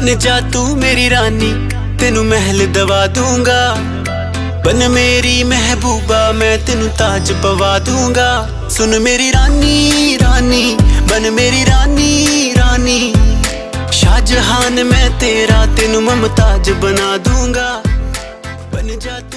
बन जा तू मेरी रानी, तेनू महल दवा दूंगा। बन मेरी महबूबा, मैं तेनू ताज पवा दूंगा। सुन मेरी रानी रानी, बन मेरी रानी रानी। शाहजहान मैं तेरा, तेनू मुमताज बना दूंगा। बन जा